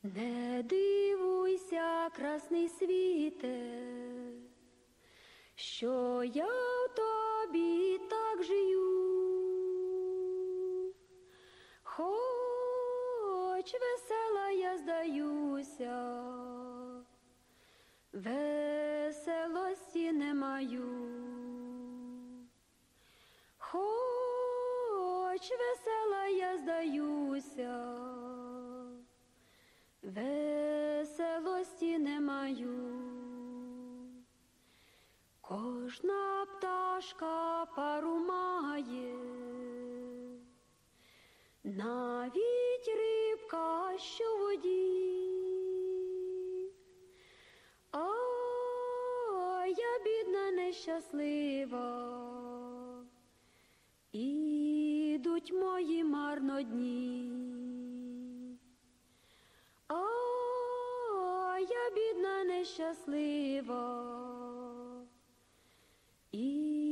Не дивуйся, красний світе, що я в тобі так жию, хоч весела я здаюся, веселості не маю, хоч весела я здаюся, веселості не маю. Кожна пташка пару має, навіть рибка, що в воді. А я бідна, нещаслива, ідуть мої марно дні. А я бідна, нещаслива,